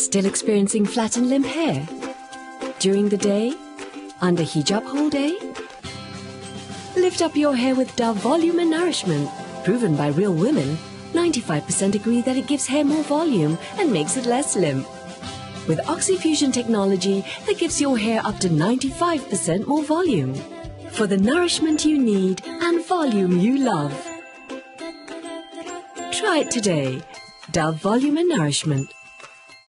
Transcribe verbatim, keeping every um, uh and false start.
Still experiencing flat and limp hair? During the day? Under hijab whole day? Lift up your hair with Dove Volume Nourishment. Proven by real women, ninety-five percent agree that it gives hair more volume and makes it less limp. With oxyfusion technology that gives your hair up to ninety-five percent more volume. For the nourishment you need and volume you love. Try it today. Dove Volume Nourishment.